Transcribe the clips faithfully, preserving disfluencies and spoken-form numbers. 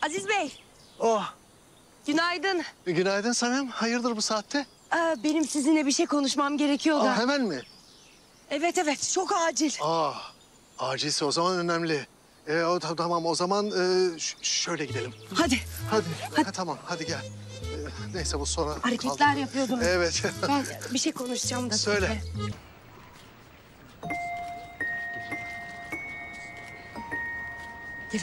Aziz Bey. Oh. Günaydın. Günaydın Sanem. Hayırdır bu saatte? Aa, benim sizinle bir şey konuşmam gerekiyor da. Aa, hemen mi? Evet evet çok acil. Aa, acilse o zaman önemli. Ee, o, tamam o zaman e, şöyle gidelim. Hadi. Hadi. Hadi. Ha, tamam hadi gel. Ee, neyse bu sonra Hareketler kaldı. yapıyordum. Evet. Ben bir şey konuşacağım da. Söyle. Gel.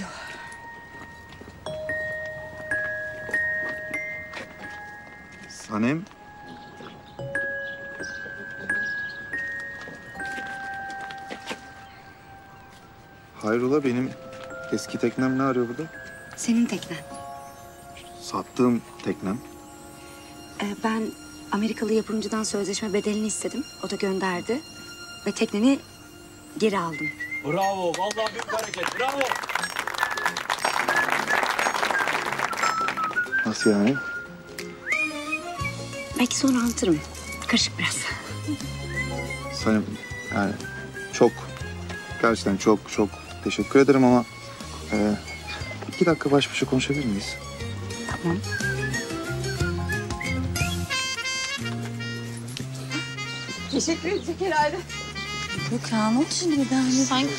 Sanem. Hayrola, benim eski teknem ne arıyor burada? Senin teknen. Sattığım teknem. Ee, ben Amerikalı yapımcıdan sözleşme bedelini istedim. O da gönderdi. Ve tekneni geri aldım. Bravo, vallahi büyük hareket, bravo. Nasıl yani? Belki sonra anlatırım. Karışık biraz. Sanem, yani çok, gerçekten çok çok teşekkür ederim ama... E, iki dakika baş başa konuşabilir miyiz? Tamam. Teşekkür edecek herhalde. Yok ya, ne oldu şimdi birden? Sanki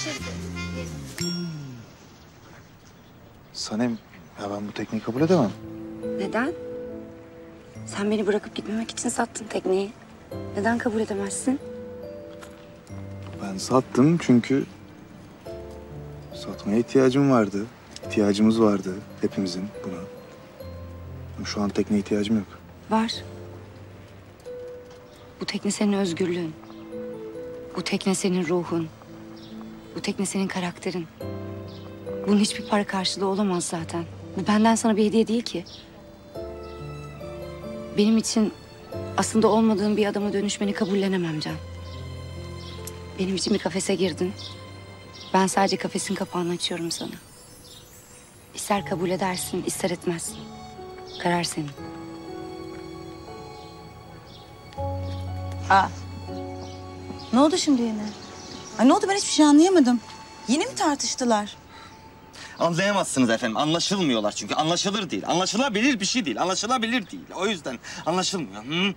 Sanem, ya ben bu tekneyi kabul edemem. Neden? Sen beni bırakıp gitmemek için sattın tekneyi. Neden kabul edemezsin? Ben sattım çünkü satmaya ihtiyacım vardı. İhtiyacımız vardı hepimizin buna. Ama şu an tekneye ihtiyacım yok. Var. Bu tekne senin özgürlüğün. Bu tekne senin ruhun. Bu tekne senin karakterin. Bunun hiçbir para karşılığı olamaz zaten. Bu benden sana bir hediye değil ki. Benim için aslında olmadığım bir adama dönüşmeni kabullenemem Can. Benim için bir kafese girdin. Ben sadece kafesin kapağını açıyorum sana. İster kabul edersin, ister etmezsin. Karar senin. Aa. Ne oldu şimdi yine? Ay ne oldu, ben hiçbir şey anlayamadım. Yine mi tartıştılar? Anlayamazsınız efendim, anlaşılmıyorlar çünkü. Anlaşılır değil, anlaşılabilir bir şey değil, anlaşılabilir değil. O yüzden anlaşılmıyor. Hı?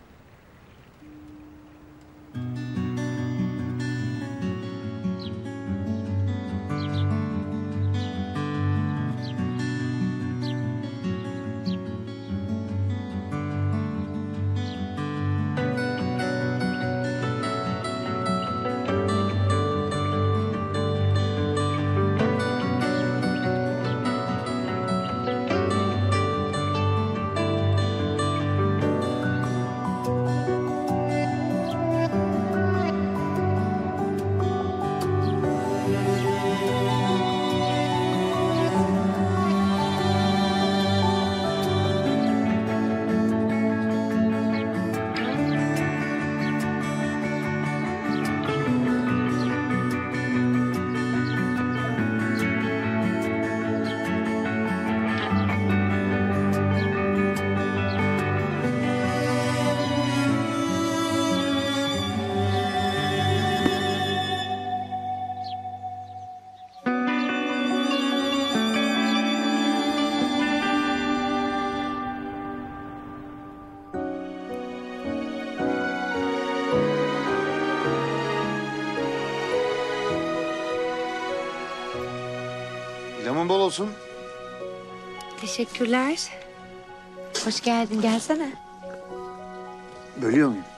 Lemon bol olsun. Teşekkürler. Hoş geldin, gelsene. Bölüyor muyum?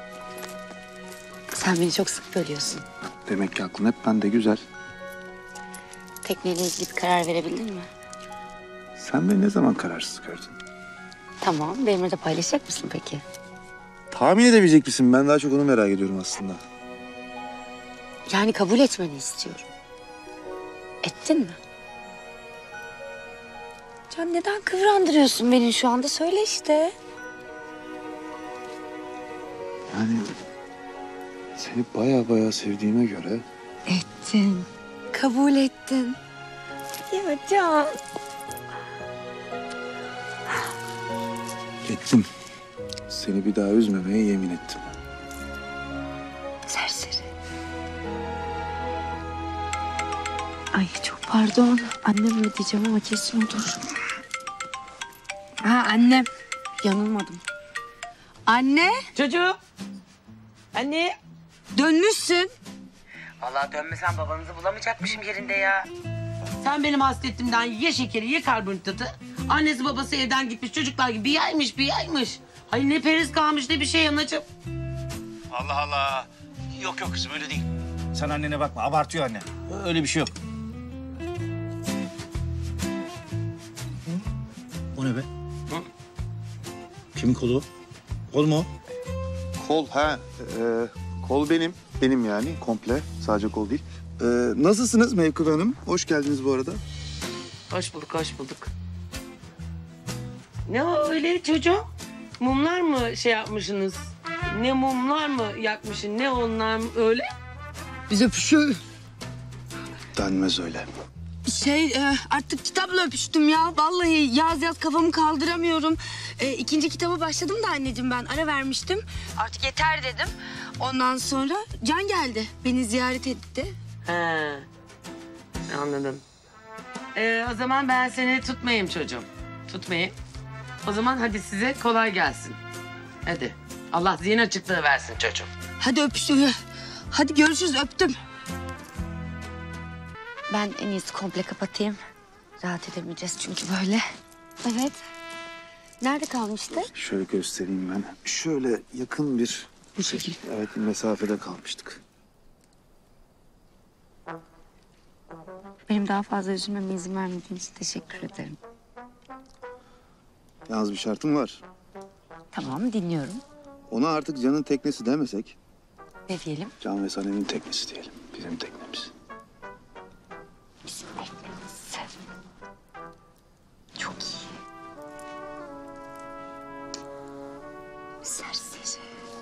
Sen beni çok sık bölüyorsun. Demek ki aklın hep bende, güzel. Tekneyle ilgili bir karar verebildin mi? Sen beni ne zaman kararsız gördün? Tamam, benimle de paylaşacak mısın peki? Tahmin edebilecek misin? Ben daha çok onu merak ediyorum aslında. Yani kabul etmeni istiyorum. Ettin mi? Can, neden kıvrandırıyorsun beni şu anda? Söyle işte. Yani seni baya baya sevdiğime göre... Ettin. Kabul ettin. Ya Can. Ettim. Seni bir daha üzmemeye yemin ettim. Serseri. Ay çok pardon. Annem mi diyeceğim ama kesin odur. Ha annem. Yanılmadım. Anne. Çocuğum. Anne. Dönmüşsün. Vallahi dönmesen babanızı bulamayacakmışım yerinde ya. Sen benim hasletimden ye şekeri ye karbonhidratı. Annesi babası evden gitmiş çocuklar gibi bir yaymış bir yaymış. Ay ne periz kalmış ne bir şey anacığım. Allah Allah. Yok yok kızım öyle değil. Sen annene bakma abartıyor anne. Öyle bir şey yok. O ne be? Hı? Kimin kolu o? Kol mu o? Kol ha. Ee, kol benim. Benim yani komple. Sadece kol değil. Ee, nasılsınız Mevkıbe Hanım? Hoş geldiniz bu arada. Hoş bulduk hoş bulduk. Ne o öyle çocuğum? Mumlar mı şey yapmışsınız? Ne mumlar mı yakmışsın ne onlar mı öyle? Biz öpüşüyoruz. Denmez öyle. Şey e, artık kitapla öpüştüm ya. Vallahi yaz yaz kafamı kaldıramıyorum. E, ikinci kitaba başladım da anneciğim ben ara vermiştim. Artık yeter dedim. Ondan sonra Can geldi. Beni ziyaret etti. He, anladım. Ee, o zaman ben seni tutmayayım çocuğum. Tutmayayım. O zaman hadi size kolay gelsin. Hadi. Allah zihin açıklığı versin çocuğum. Hadi öpüştüm. Hadi görüşürüz öptüm. Ben en iyisi komple kapatayım. Rahat edemeyeceğiz çünkü böyle. Evet. Nerede kalmıştı? Şöyle göstereyim ben. Şöyle yakın bir... Bu şekil. Evet mesafede kalmıştık. Benim daha fazla üzülmeme izin vermediğin için teşekkür ederim. Yalnız bir şartım var. Tamam dinliyorum. Ona artık Can'ın teknesi demesek... Ne diyelim? Can ve Sanem'in teknesi diyelim. Bizim teknemiz. Bizim teknemiz. Çok iyi. Serseri.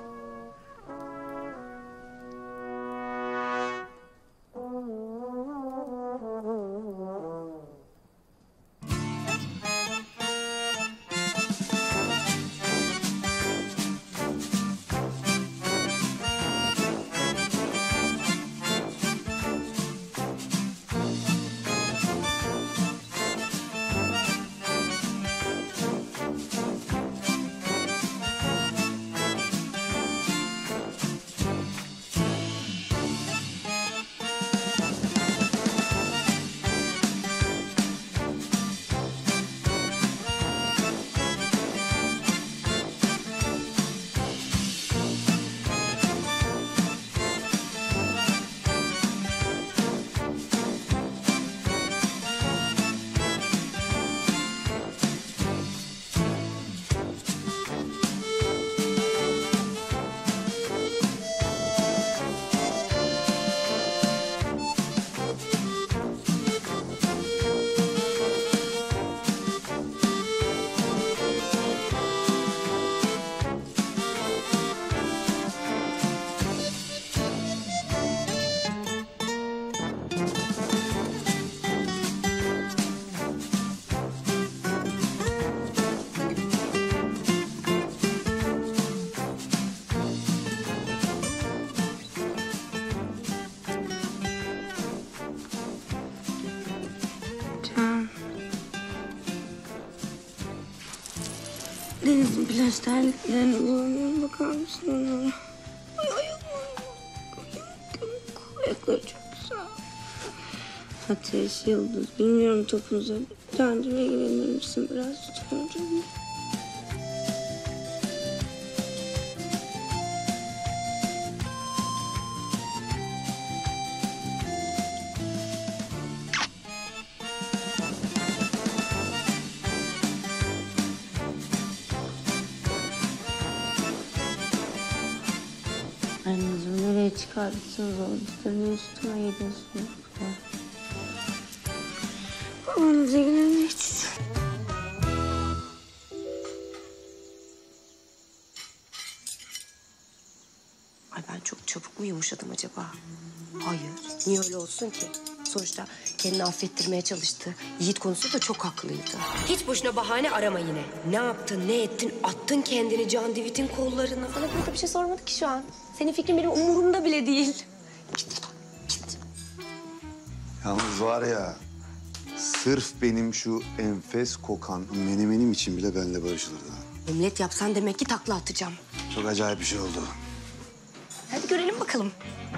Denizin plaj terliklerine bulamıyorum. Bakar mısın ona? Ay ayaklarım. Ayakları çok güzel. Ateş, Yıldız. Bilmiyorum topunuza. Kendime ilgilenir misin biraz lütfen canım? Anneciğim nereye çıkartıyorsunuz olduklarını üstüme gidiyorsunuz. Babanızla ilgilenmek için. Ay ben çok çabuk mu yumuşadım acaba? Hayır. Niye öyle olsun ki? Sonuçta kendini affettirmeye çalıştı. Yiğit konusunda da çok haklıydı. Hiç boşuna bahane arama yine. Ne yaptın, ne ettin? Attın kendini Can Divit'in kollarına. Bana burada bir şey sormadı ki şu an. Senin fikrin benim umurumda bile değil. Git buradan, git. Yalnız var ya, sırf benim şu enfes kokan menemenim için bile benimle barışılırdı. Omlet yapsan demek ki takla atacağım. Çok acayip bir şey oldu. Hadi görelim bakalım.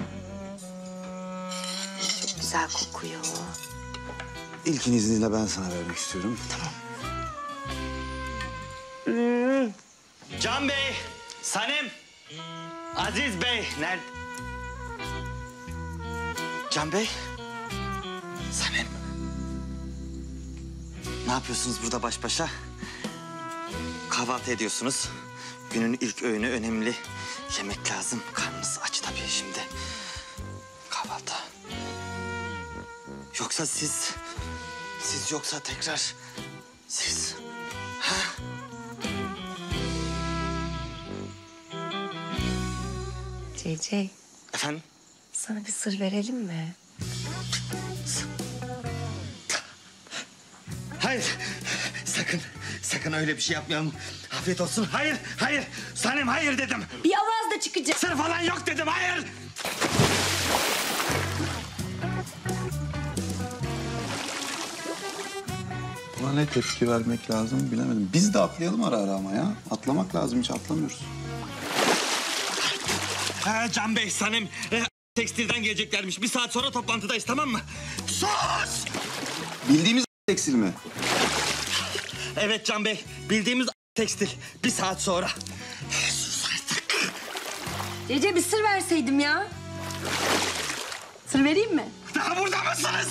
Çok güzel kokuyor. İlkin izniyle ben sana vermek istiyorum. Tamam. Hmm. Can Bey, Sanem, Aziz Bey, nerede? Can Bey, Sanem. Ne yapıyorsunuz burada baş başa? Kahvaltı ediyorsunuz. Günün ilk öğünü önemli. Yemek lazım. Karnınız aç tabii şimdi. Kahvaltı. Yoksa siz... Siz yoksa tekrar... Siz... Ha? C C, Efendim? sana bir sır verelim mi? Hayır. Sakın. Sakın öyle bir şey yapmayalım. Afiyet olsun. Hayır. Hayır. Sanem hayır dedim. Bir avaz da çıkacak. Sır falan yok dedim. Hayır. Buna ne tepki vermek lazım bilemedim. Biz de atlayalım ara ara ama ya. Atlamak lazım, hiç atlamıyoruz. Ha, Can Bey, Sanem e, tekstilden geleceklermiş. Bir saat sonra toplantıdayız, tamam mı? Sus! Bildiğimiz tekstil mi? Evet Can Bey, bildiğimiz tekstil. Bir saat sonra. Sus artık. C C bir sır verseydim ya. Sır vereyim mi? Daha burada mısınız?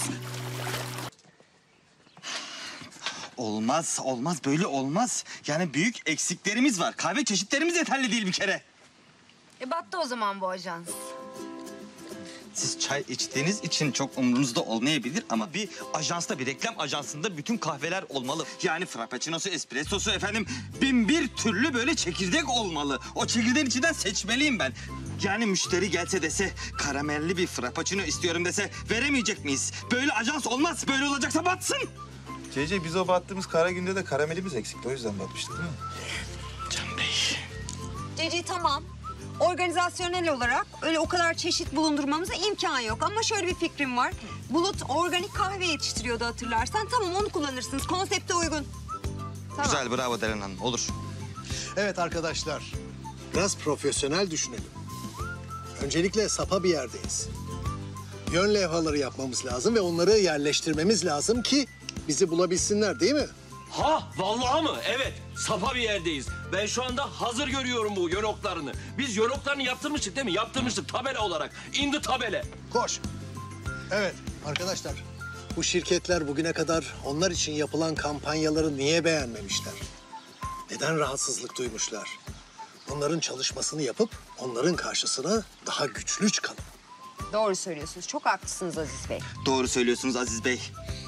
Olmaz, olmaz. Böyle olmaz. Yani büyük eksiklerimiz var. Kahve çeşitlerimiz yeterli değil bir kere. E battı o zaman bu ajans. Siz çay içtiğiniz için çok umurunuzda olmayabilir ama bir ajansta, bir reklam ajansında bütün kahveler olmalı. Yani frappuccinosu, espressosu efendim bin bir türlü böyle çekirdek olmalı. O çekirdeğin içinden seçmeliyim ben. Yani müşteri gelse dese karamelli bir frappuccino istiyorum dese veremeyecek miyiz? Böyle ajans olmaz. Böyle olacaksa batsın. C C, biz o battığımız kara günde de karamelimiz eksikti. O yüzden batmıştık değil mi? Can Bey. Ceci tamam. Organizasyonel olarak öyle o kadar çeşit bulundurmamıza imkan yok. Ama şöyle bir fikrim var. Bulut organik kahve yetiştiriyordu hatırlarsan. Tamam onu kullanırsınız. Konsepte uygun. Tamam. Güzel, bravo Deren Hanım. Olur. Evet arkadaşlar, biraz profesyonel düşünelim. Öncelikle sapa bir yerdeyiz. Yön levhaları yapmamız lazım ve onları yerleştirmemiz lazım ki bizi bulabilsinler, değil mi? Ha, vallahi mı? Evet, sapa bir yerdeyiz. Ben şu anda hazır görüyorum bu yönoklarını. Biz yönoklarını yaptırmıştık değil mi? Yaptırmıştık tabela olarak. İndi tabela. Koş. Evet arkadaşlar, bu şirketler bugüne kadar onlar için yapılan kampanyaları niye beğenmemişler? Neden rahatsızlık duymuşlar? Bunların çalışmasını yapıp onların karşısına daha güçlü çıkalım. Doğru söylüyorsunuz. Çok haklısınız Aziz Bey. Doğru söylüyorsunuz Aziz Bey.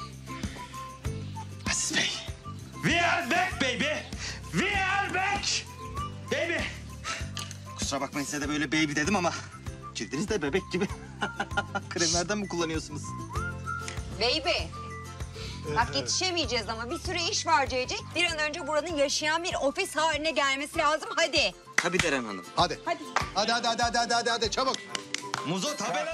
Aziz Bey. We are back baby. We are back. Baby. Kusura bakmayın size de böyle baby dedim ama cildiniz de bebek gibi. Kremlerden mi kullanıyorsunuz? Baby. Bak yetişemeyeceğiz ama bir sürü iş var Ceci. Bir an önce buranın yaşayan bir ofis haline gelmesi lazım. Hadi. Tabii Deren Hanım. Hadi. Hadi. Hadi hadi hadi hadi hadi hadi, hadi. Çabuk. Muzo tabela.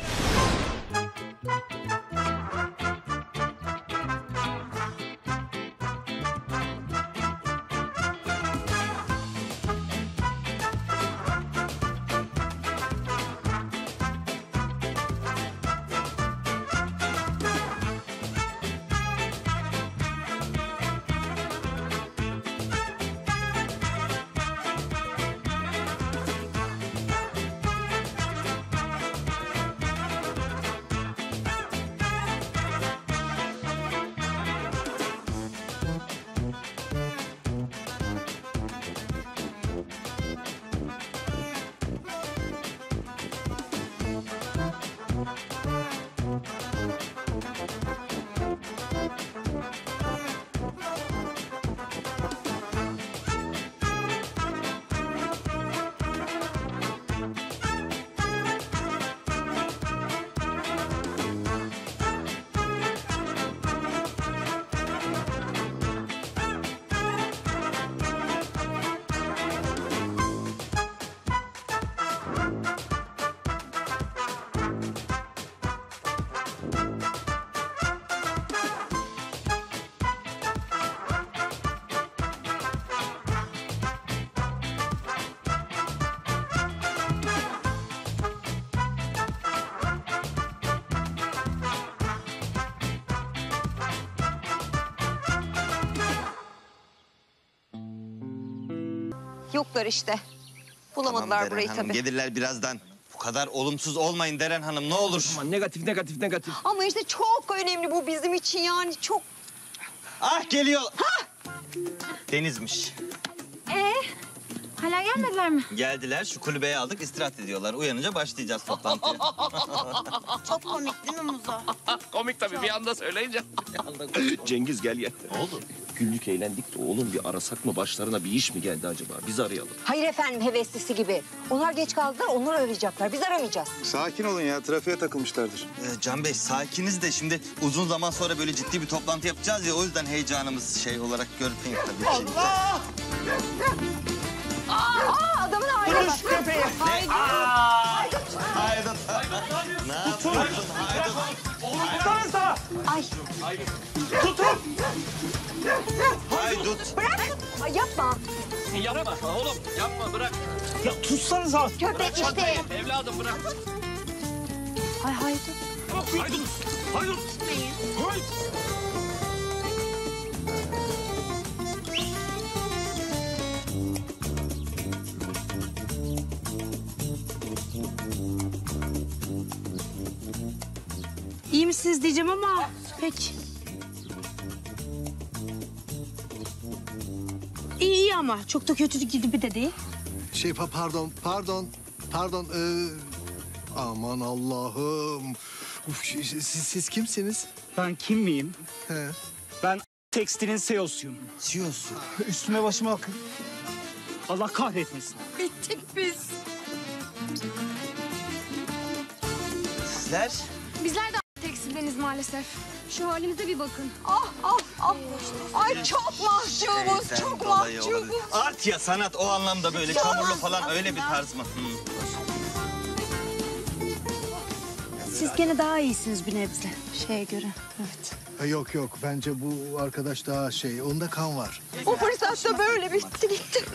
Yoklar işte. Bulamadılar Tamam, burayı Deren Hanım, tabii. gelirler birazdan. Bu kadar olumsuz olmayın Deren Hanım, ne olur. Aman negatif, negatif, negatif. Ama işte çok önemli bu bizim için yani çok. Ah geliyor. Deniz'miş. Ee, hala gelmediler mi? Geldiler, şu kulübeye aldık, istirahat ediyorlar. Uyanınca başlayacağız toplantıya. Çok komik değil mi Muzo? Komik tabii bir anda söyleyince. Cengiz gel gel. Ne oldu? Günlük eğlendik de oğlum bir arasak mı başlarına bir iş mi geldi acaba? Biz arayalım. Hayır efendim heveslisi gibi. Onlar geç kaldılar onları arayacaklar. Biz aramayacağız. Sakin olun ya, trafiğe takılmışlardır. Ee, Can Bey, sakiniz de şimdi uzun zaman sonra böyle ciddi bir toplantı yapacağız ya... ...o yüzden heyecanımız şey olarak görmeyin tabii ki. Allah! Aa, adamın haline bak. köpeği. Haydut. Haydut. Ne yapıyorsun Haydut? Oğlum tutarsa. Ay. Tutun. Haydut. Bırak. Ay, yapma. Yapma oğlum yapma bırak. Ya tutsanıza. Köpek işte. Evladım bırak. Ay Haydut. Haydut. Haydut. Haydut. İyi misiniz diyeceğim ama pek. İyi iyi ama çok da kötü gibi de değil. Şey pa- pardon, pardon, pardon. Ee, aman Allah'ım. Uf, siz, siz kimsiniz? Ben kim miyim? He. Ben Tekstil'in C E O'suyum. C E O'su. Üstüme başıma bakın. Allah kahretmesin. Bittik biz. Sizler? Bizler de tekstildeniz maalesef. Şu halimize bir bakın. Ah ah ah. Ay çok mahcubuz, Şeyden çok dolayı mahcubuz. olabilir. Art ya sanat o anlamda böyle çamurlu falan öyle bir tarz mı? Hı. Siz gene daha iyisiniz bir nebze şeye göre. Evet. Ha, yok yok, bence bu arkadaş daha şey, onda kan var. Bu fırsatta böyle bitti gitti.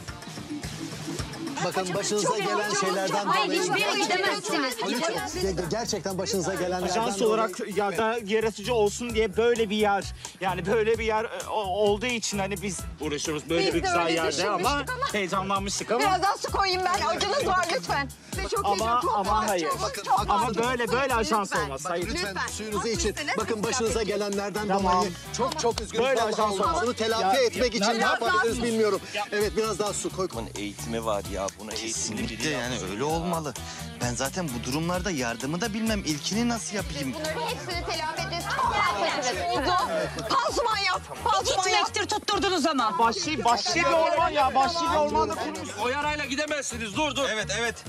Bakın başınıza gelen şeylerden Hayır dolayı... hiçbir gidemezsiniz. Lütfen, ge- gerçekten başınıza gelenlerden Ajans dolayı... olarak ya da yaratıcı olsun diye böyle bir yer, yani böyle bir yer e, o- olduğu için hani biz uğraşıyoruz böyle Biz bir de güzel öyle yerde ama, düşünmüştük ama- heyecanlanmıştık ama Biraz daha su koyayım ben. Acınız var lütfen. Size çok ama teşekkür ederim. ama hayır. Çok, çok Ama mahcubuz. böyle böyle ajans Lütfen. olmaz. Hayır. Lütfen, Lütfen. suyunuzu için. Haklısınız. Bakın başınıza gelenlerden Tamam. dolayı çok çok üzgünüm. Böyle Vallahi ajans olmaz. Bunu telafi Ya, etmek ya, için ne biraz yapabiliriz bilmiyorum. Evet, biraz daha su koy. Bunun eğitimi var ya. Buna eğitimli biri Kesinlikle yani yapması öyle ya. olmalı. Ben zaten bu durumlarda yardımı da bilmem. İlkini nasıl yapayım? Bunların hepsini telafi edeceğiz. Çok yaklaşırız. Pansuman yap. Pansuman yap. Gitmektir tutturdunuz ama. Vahşi, vahşi bir orman ya. Vahşi bir ormanda kurmuş. O yarayla gidemezsiniz. Dur dur. Evet evet.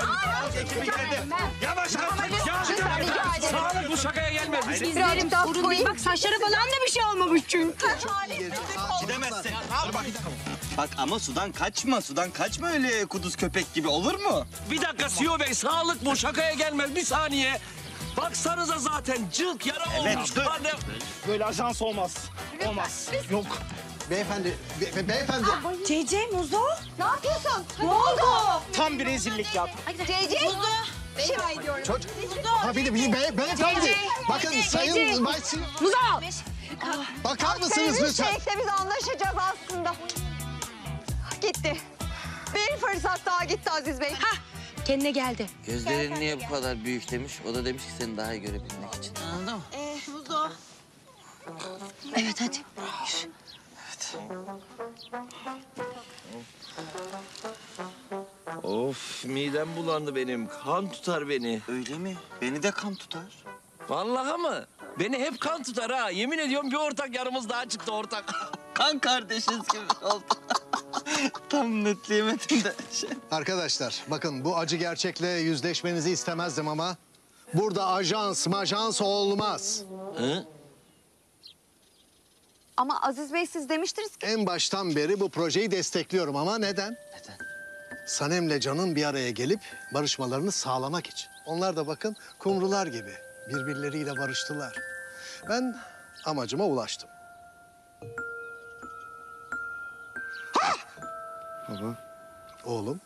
Yavaş yavaş. Yavaş Lütfen rica ederim. Sağlık bu şakaya gelmez. Birazcık daha su koyayım. Bak saçları falan da bir şey olmamış çünkü. Gidemezsin. Bak ama sudan kaçma. Sudan kaçma öyle kuduz köpek gibi, olur mu? Bir dakika C E O Bey sağlık bu şakaya gelmez. Bir saniye. Baksanıza zaten cılk yara Evet, olmuş. dur. Hadi. Böyle ajans olmaz. Olmaz. Yok. Beyefendi, be- be- beyefendi. C C Muzo. Ne yapıyorsun? Ne oldu? Tam bir rezillik ya. C C. Rica ediyorum. Çocuk. Ha bir de bir be- beyefendi. Bakın sayın Maysin. Muzo. Bakar mısınız Senin lütfen? şeyle biz anlaşacağız aslında. Gitti. Bir fırsat daha gitti Aziz Bey. Hah kendine geldi. Gözlerin niye bu kadar büyük demiş. O da demiş ki seni daha iyi görebilmek için. Anladın mı? Ee, Muzo. Evet hadi. Of midem bulandı benim. Kan tutar beni. Öyle mi? Beni de kan tutar. Vallahi mı? Beni hep kan tutar ha. Yemin ediyorum bir ortak yarımız daha çıktı ortak. Kan kardeşiz gibi oldu. Tam netleyemedim de. Şey. Arkadaşlar bakın bu acı gerçekle yüzleşmenizi istemezdim ama... ...burada ajans majans olmaz. Hı? Ama Aziz Bey siz demiştiniz ki... En baştan beri bu projeyi destekliyorum ama neden? Neden? Sanem'le Can'ın bir araya gelip barışmalarını sağlamak için. Onlar da bakın kumrular gibi birbirleriyle barıştılar. Ben amacıma ulaştım. Baba. Oğlum.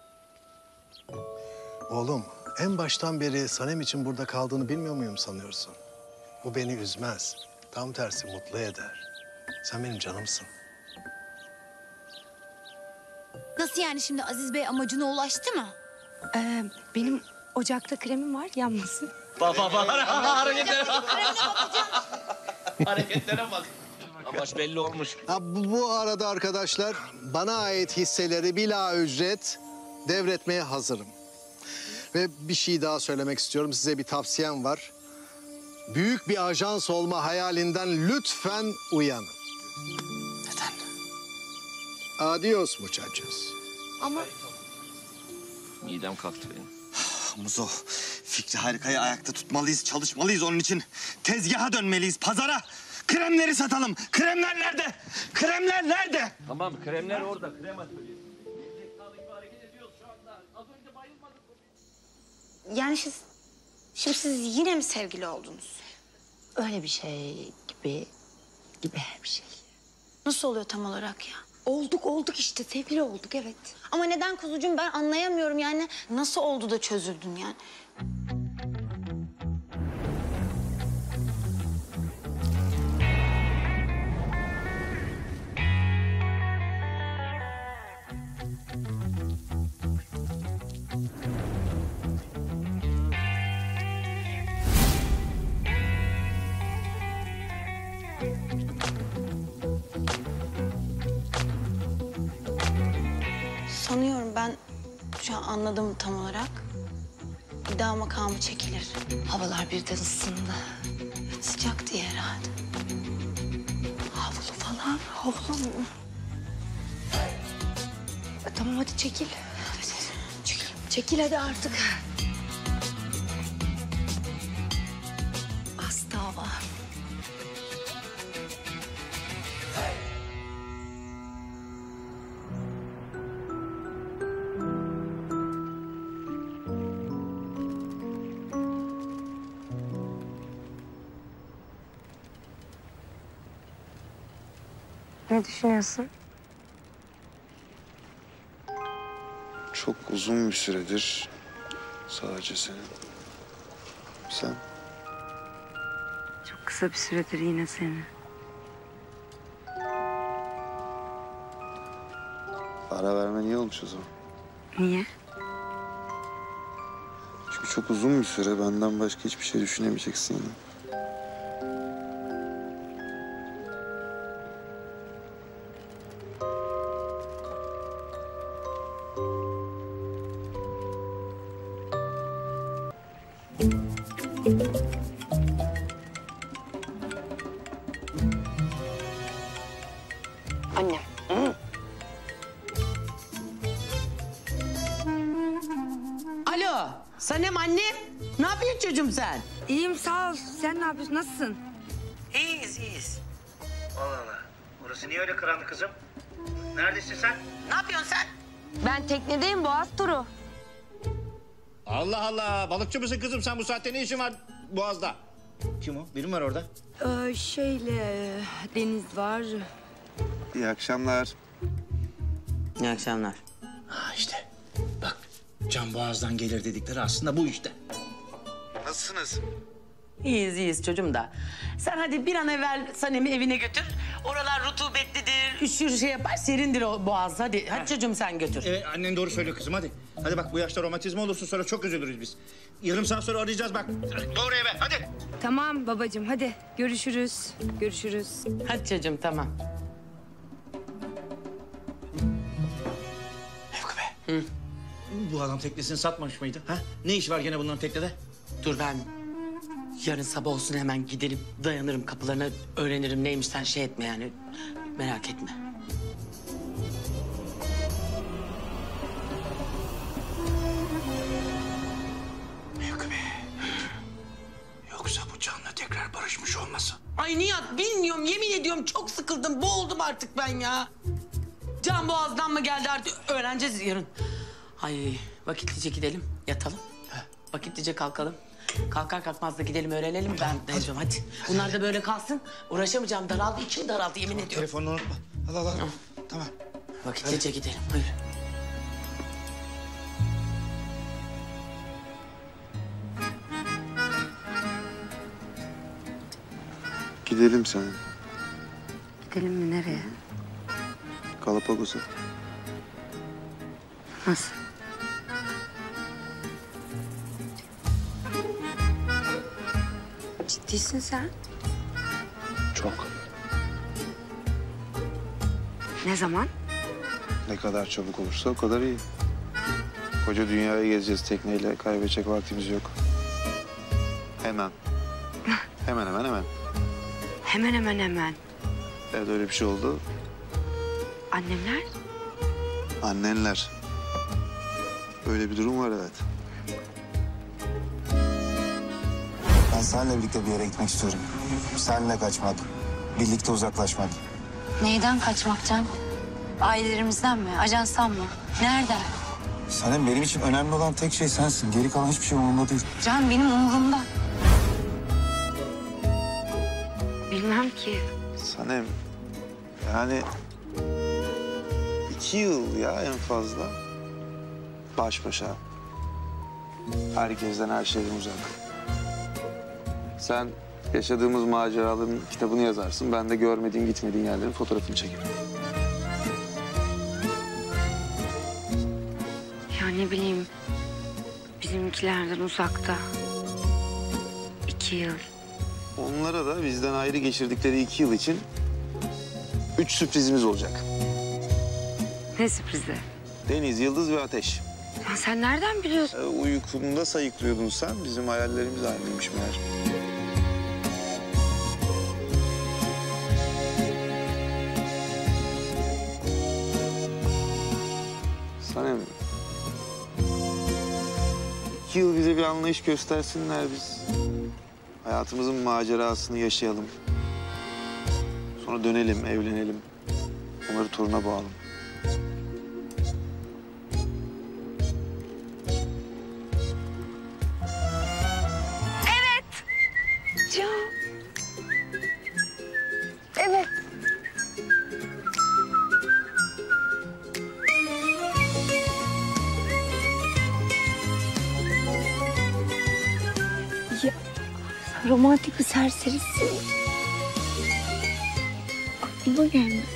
Oğlum, en baştan beri Sanem için burada kaldığını bilmiyor muyum sanıyorsun? Bu beni üzmez. Tam tersi mutlu eder. Sen benim canımsın. Nasıl yani şimdi Aziz Bey amacına ulaştı mı? Ee, benim ocakta kremim var, yanmasın. Bak bak bak hareketlere bak. Hareketlere bak. Amaç belli olmuş. Ha, bu, bu arada arkadaşlar bana ait hisseleri bila ücret devretmeye hazırım. Ve bir şey daha söylemek istiyorum. Size bir tavsiyem var. Büyük bir ajans olma hayalinden lütfen uyanın. Neden? Adios muchachos. Ama Midem kalktı benim. Muzo, Fikri Harika'yı ayakta tutmalıyız, çalışmalıyız onun için. Tezgaha dönmeliyiz, pazara. Kremleri satalım. Kremler nerede? Kremler nerede? Tamam kremler orada. Krem atölyesi. Yani siz, şimdi siz yine mi sevgili oldunuz? Öyle bir şey gibi, gibi bir şey. Nasıl oluyor tam olarak ya? Olduk olduk işte, sevgili olduk evet. Ama neden kuzucuğum ben anlayamıyorum yani. Nasıl oldu da çözüldün yani? Sanıyorum ben şu an anladım tam olarak. İddia makamı çekilir. Havalar birden ısındı. Sıcak diye herhalde. Havlu falan, havlu mu? E, tamam hadi çekil. Hadi, çekil. Çekil hadi artık. Az daha var. Ne düşünüyorsun? Çok uzun bir süredir sadece senin. Sen? Çok kısa bir süredir yine seni. Ara vermen iyi olmuş o zaman. Niye? Çünkü çok uzun bir süre benden başka hiçbir şey düşünemeyeceksin yine. Annem. Alo, Sanem annem. Ne yapıyorsun çocuğum sen? İyiyim sağ ol. Sen ne yapıyorsun? Nasılsın? İyiyiz iyiyiz. Allah Allah. Orası niye öyle karanlık kızım? Neredesin sen? Ne yapıyorsun sen? Ben teknedeyim, Boğaz turu. Allah Allah. Balıkçı mısın kızım sen? Bu saatte ne işin var Boğaz'da? Kim o? Biri mi var orada? Ee, şeyle Deniz var. İyi akşamlar. İyi akşamlar. Ha işte. Bak Can Boğaz'dan gelir dedikleri aslında bu işte. Nasılsınız? İyiyiz iyiyiz çocuğum da. Sen hadi bir an evvel Sanem'i evine götür. Oralar rutubetlidir, üşür şey yapar, serindir o boğaz. Hadi, hadi çocuğum sen götür. Evet annen doğru söylüyor kızım hadi. Hadi bak bu yaşta romatizma olursa sonra çok üzülürüz biz. Yarım saat sonra arayacağız bak. Doğru eve hadi. Tamam babacığım hadi görüşürüz. Görüşürüz. Hadi çocuğum tamam. Mevkı be. Hı. Bu adam teknesini satmamış mıydı? Ha? Ne iş var gene bunların teknede? Dur ben yarın sabah olsun hemen gidelim dayanırım kapılarına öğrenirim neymiş sen şey etme yani merak etme. Mevkı be. Yoksa bu Can'la tekrar barışmış olmasın? Ay Nihat bilmiyorum yemin ediyorum çok sıkıldım boğuldum artık ben ya. Can Boğaz'dan mı geldi artık öğreneceğiz yarın. Ay vakitlice gidelim yatalım. Vakitlice kalkalım. Kalkar kalkmaz da gidelim öğrenelim ben dayanacağım hadi. Bunlar da böyle kalsın uğraşamayacağım daraldı içim daraldı yemin ediyorum. Telefonunu unutma. Al al al. Tamam. tamam. Vakitlice gidelim buyur. Gidelim sen. Gidelim mi nereye? Galapagos'a. Nasıl? Ciddisin sen. Çok. Ne zaman? Ne kadar çabuk olursa o kadar iyi. Koca dünyayı gezeceğiz tekneyle. Kaybedecek vaktimiz yok. Hemen. Hemen hemen hemen. Hemen hemen hemen. Evet öyle bir şey oldu. Annemler? Annenler. Öyle bir durum var evet. Ben seninle birlikte bir yere gitmek istiyorum. Seninle kaçmak, birlikte uzaklaşmak. Neyden kaçmak Can? Ailelerimizden mi? Ajanstan mı? Nereden? Sanem benim için önemli olan tek şey sensin. Geri kalan hiçbir şey umurumda değil. Can benim umurumda. Bilmem ki. Sanem yani iki yıl ya en fazla. Baş başa. Herkesten, her şeyden uzak. Sen yaşadığımız maceraların kitabını yazarsın. Ben de görmediğin, gitmediğin yerlerin fotoğrafını çekerim. Ya ne bileyim, bizimkilerden uzakta. İki yıl. Onlara da bizden ayrı geçirdikleri iki yıl için üç sürprizimiz olacak. Ne sürprizi? Deniz, yıldız ve ateş. Ya sen nereden biliyorsun? Ee, uykumda sayıklıyordun sen. Bizim hayallerimiz aynıymış meğer. Sanem. İki yıl bize bir anlayış göstersinler biz. Hayatımızın macerasını yaşayalım. Sonra dönelim, evlenelim. Onları toruna bağalım. Evet. Can. Evet. Ya sen romantik bir serserisin. Aklıma gelmez.